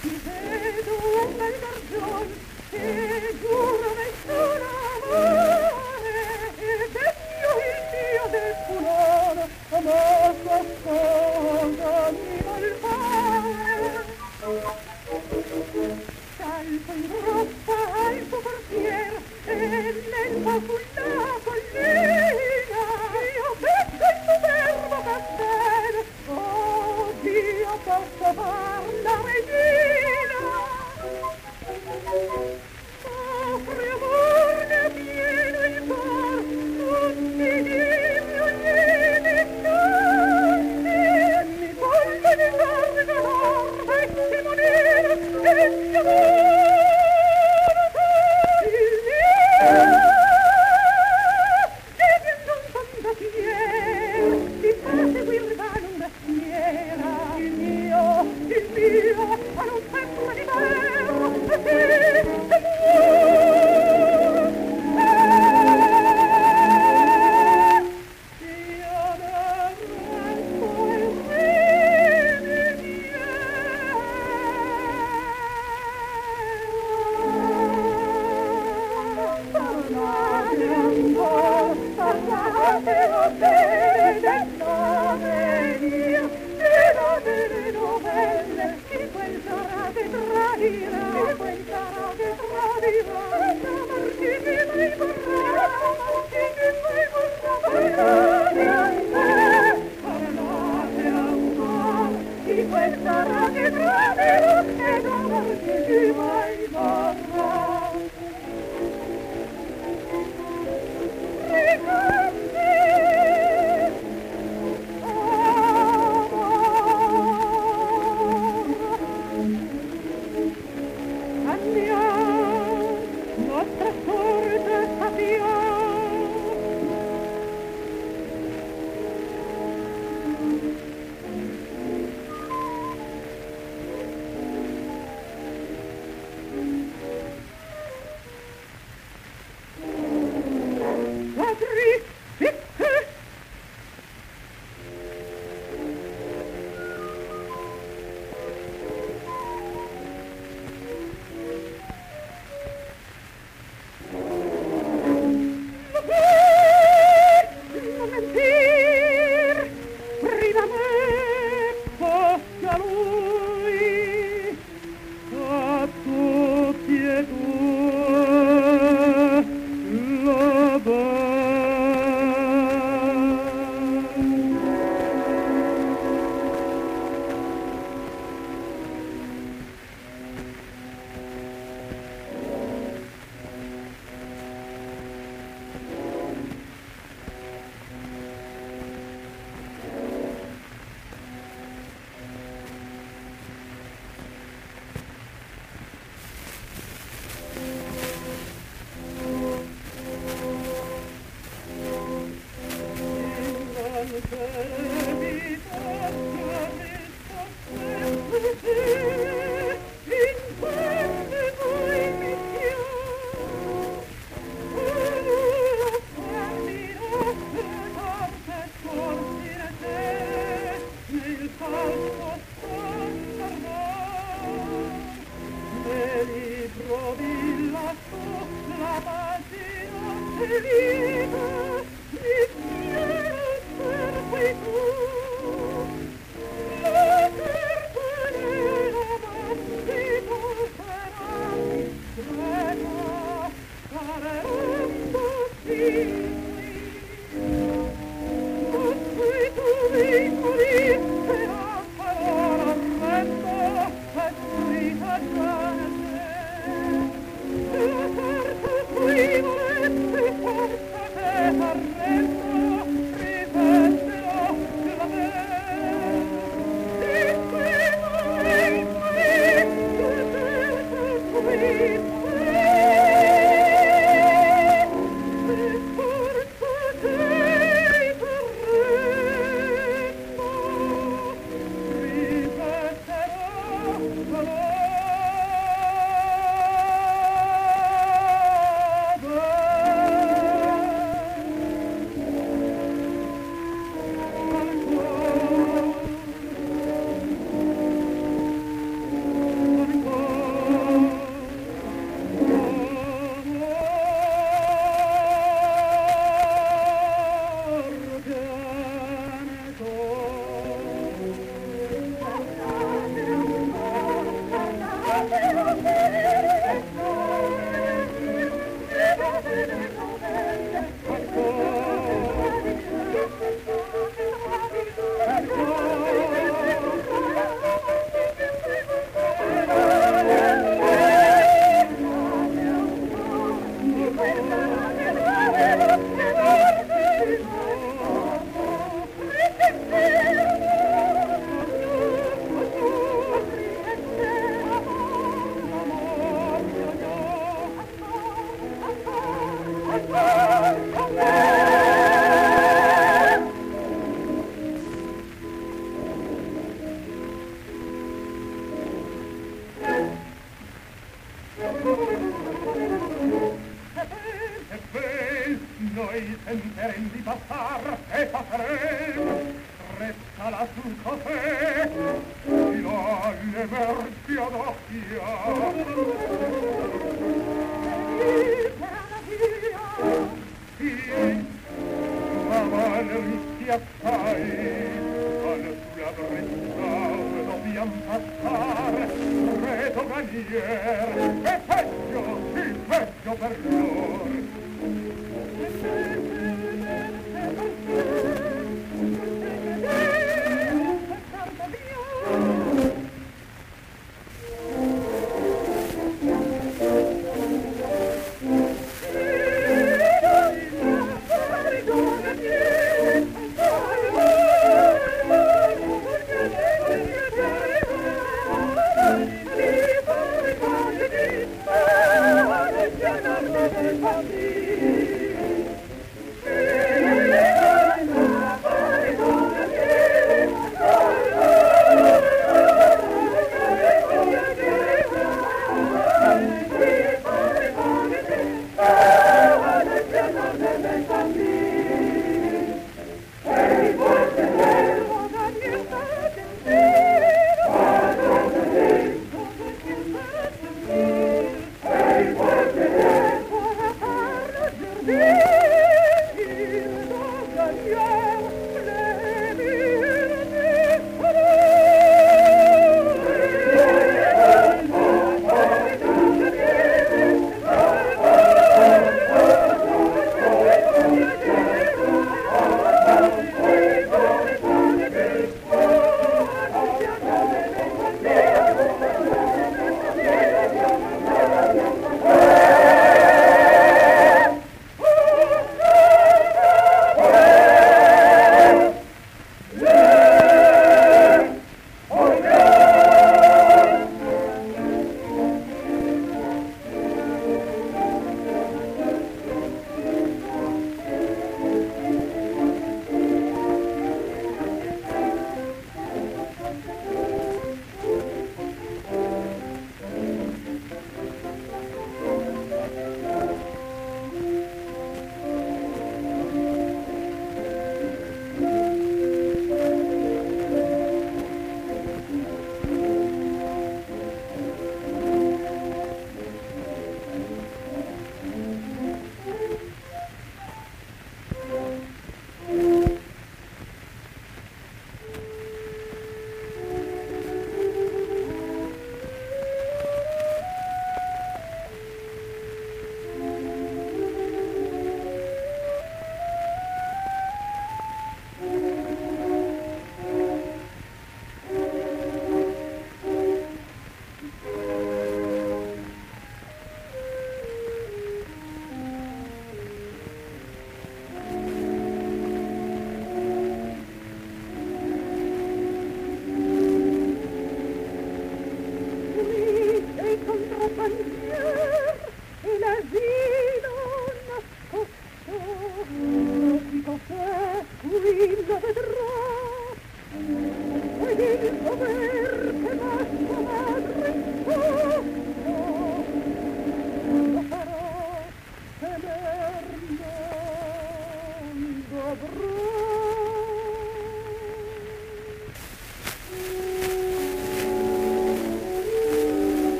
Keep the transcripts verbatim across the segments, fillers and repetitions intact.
ti vedo un bel gargion e giuro nessun amore ed è io il dio del fulano ma qualcosa mi vuol fare salto in groppa al suo portiere e lento sulla collina io becco il superbo castello oh Dio posso far la regina soffre amor ne pieno il cor non mi dimmi ogni canti mi voglio di carne d'amor e timonino e di amore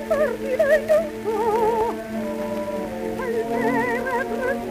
farti lei non so. Al tema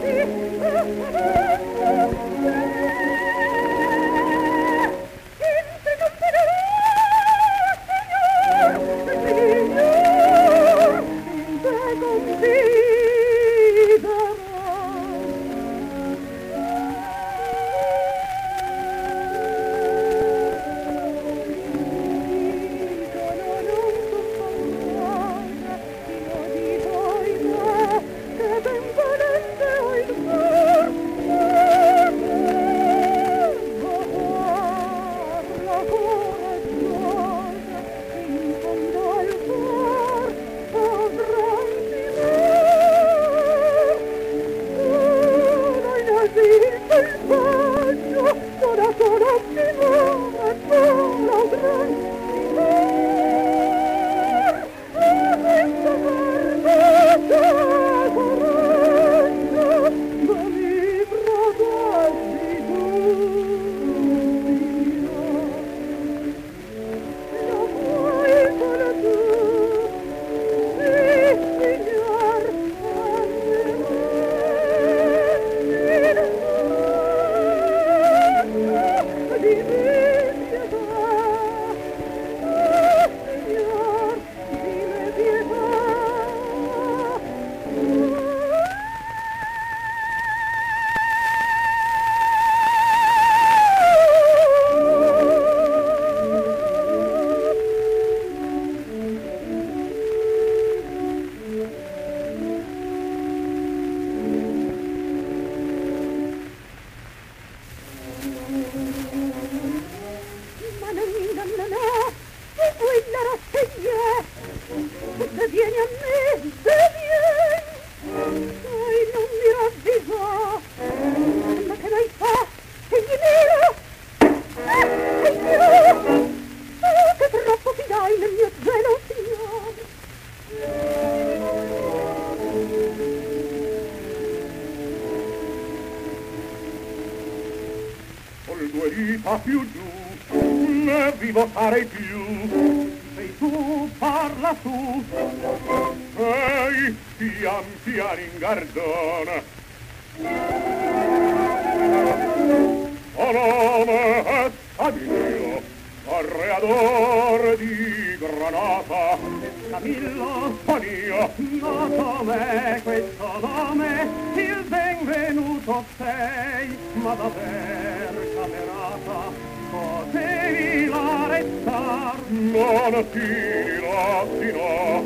più giù, ne vivo sarei più. Sei tu, parla tu, ehi, pian pian in gardona. O nome è Camillo, correador di Granata. Camillo, son io, noto me questo nome, il benvenuto sei, ma d'aver camerata potevi la restar. Non ti lasino,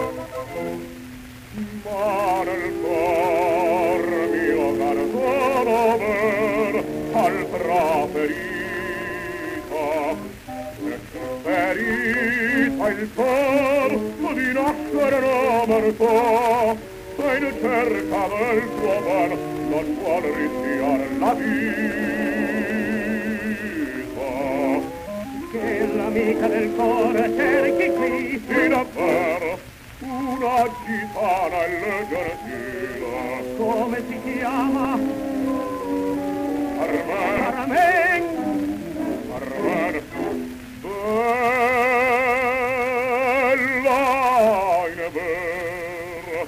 ma nel cor mio cartono ver altra ferita, e ferita il cor di nascere l'amartà, e in cerca del tuo ben non vuol rischiar la vita. Che l'amica del cuore cerchi qui, sì davvero, una gitana elegantila. Come si chiama? Carmen. Carmen. Carmen. Bella in vera.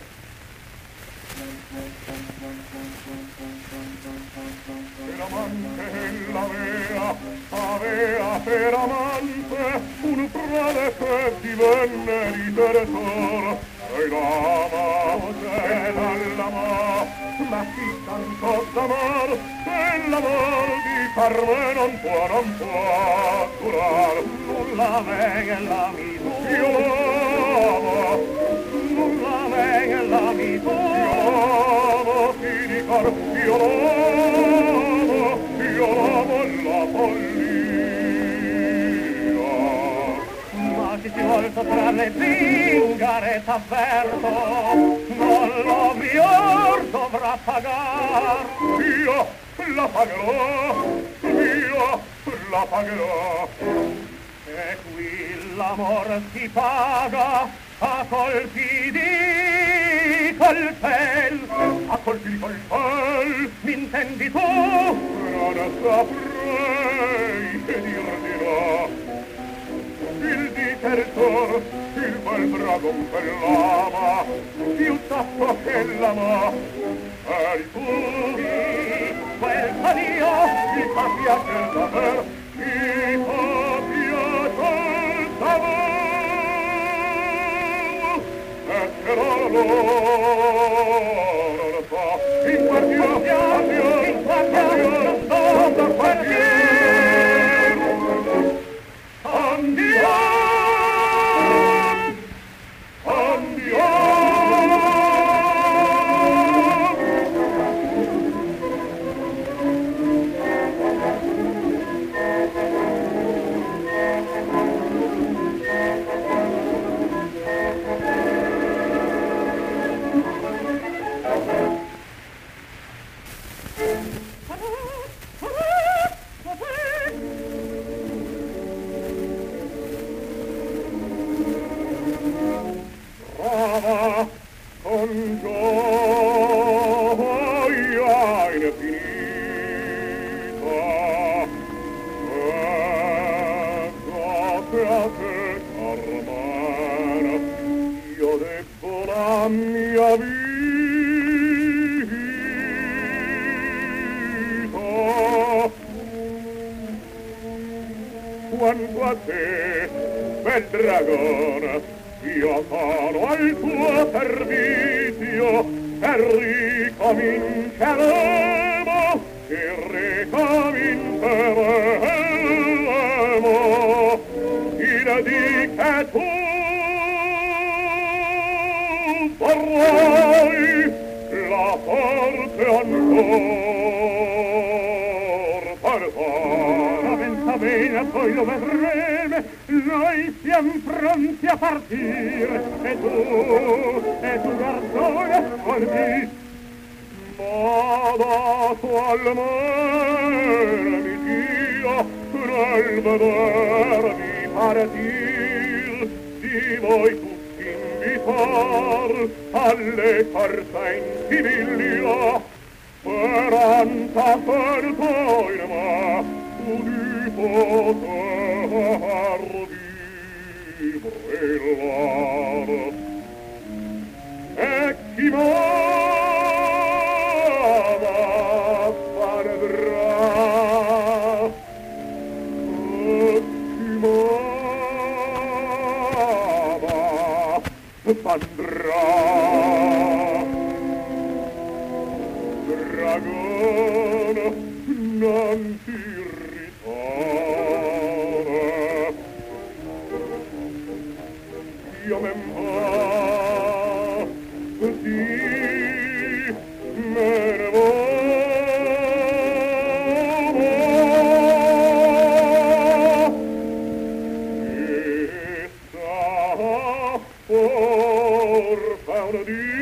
Per amante l'avea, avea per amante un prode che divenne risertor. E l'ama, e l'ama, ma chi tanto d'amor, e l'amor di Carmen non può, non può durar. Nulla venga l'amico, io l'amo, nulla venga l'amico, io l'amo, ti dico, io l'amo, io l'amo la follia. Ma chi si vuol sottrarre zingare t'avverto, non lo prior dovrà pagar. Io la pagherò, io la pagherò. E qui l'amor si paga a colpi di coltel, a colpi di coltel, m'intendi tu? Non saprei che dir dirò. Il ditertor, il bel bravo dragon per l'ama, più tappo che l'ama. Eri tu, quel mio, mi fa piacer saper, mi fa piacer saper. E però loro fa, in guardia, in guardia, non so da quartier. Andiamo! Con gioia infinita ecco a te Carmena io debbo la mia vita quanto a te bel dragone io sono al tuo servizio e ricominceremo e ricominceremo il di che tu vorrai la forte ancor per fare pensa bene poi lo vedremo. Noi siamo pronti a partire, e tu, e tu garzone, guardi. Ma dato al mare mi dia, nel vedermi partir, di voi tutti invitar alle corse in Siviglia, speranza per toi, ma tu di poter brillare e chi m'ama perdrà e chi m'ama pandrà dragone non ti io me va, sì, me ne vado. E sta forza un dì,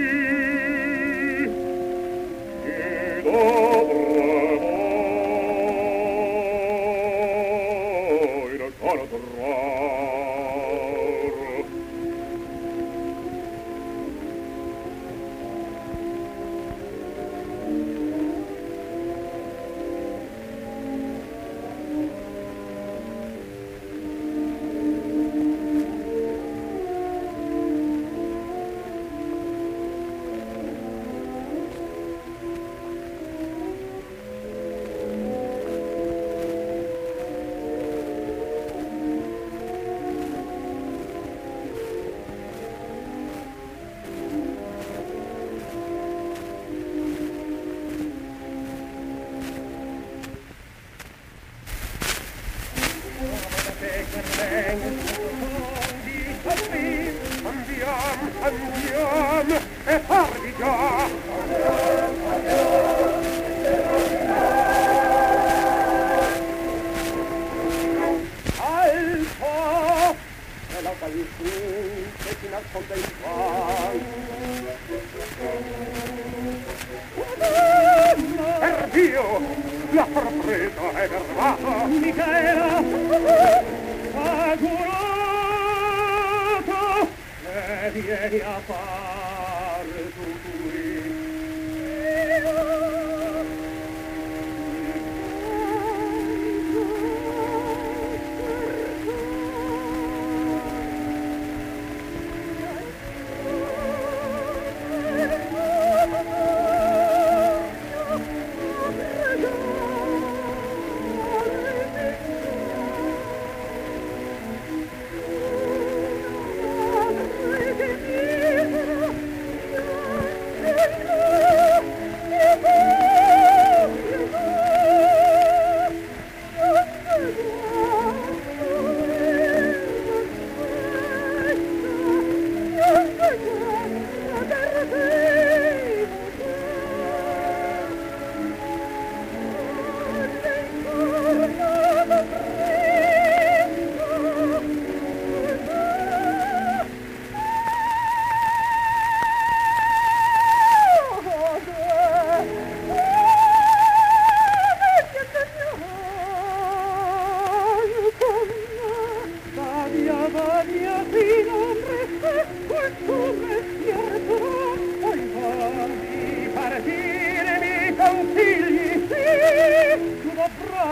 che dovremo in ancora andiamo e farvi già alto e la qualifica si nasconde il guai per Dio la sorpresa è fermata Michela agurato e vieni a fare tuturi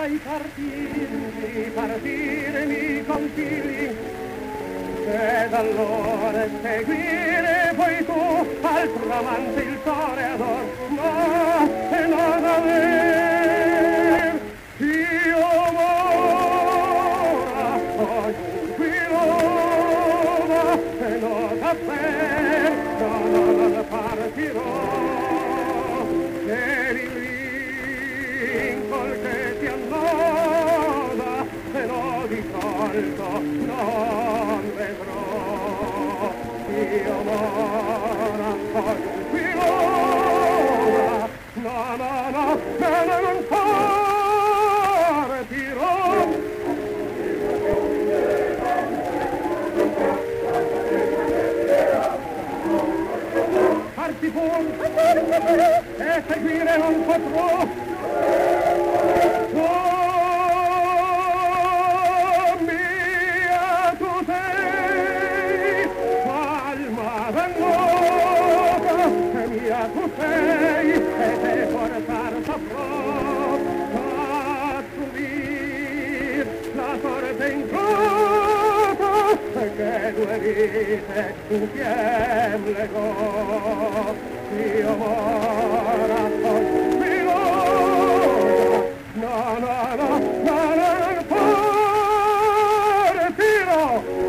fai partirmi, partirmi consigli, ed allora seguire poi tu altro amante il cuore ador, ma se non aver io ora ho un pilota e non saper non, non partirò e l'invincol che ti annoda se no di solito non vedrò io ora ho un pilota no no no no no non partirò parti fuori e seguire non potrò oh mia tu sei alma vengosa e mia tu sei e te portar saprò a subir la sorte ingrata che due vite insieme legò io ora sono pilota no no no no no partirò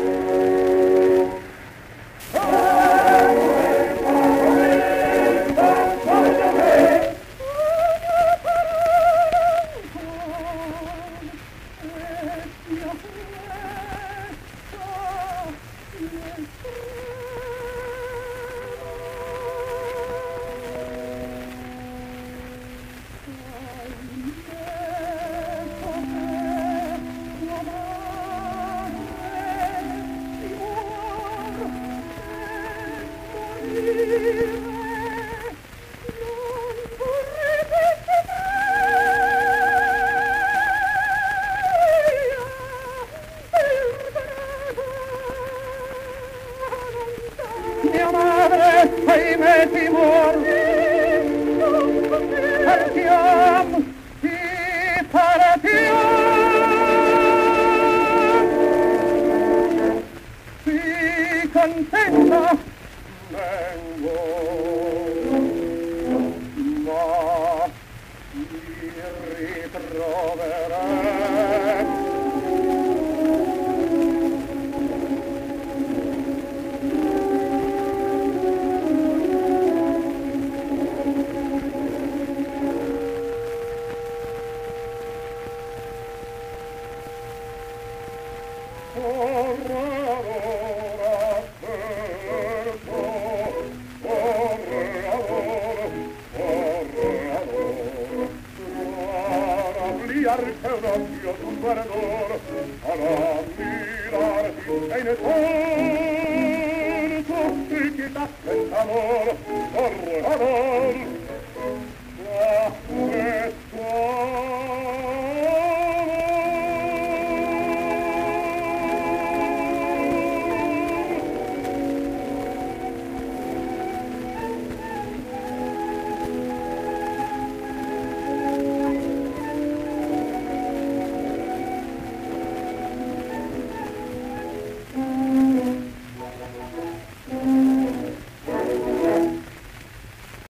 mia madre, ahimè ti muore, partiamo, ti partiamo, si contenta, vengo, ma ti ritroverai. Che un occhio sul guardor ad ammirarti e ne torto e che t'aspetta amor, amor, amor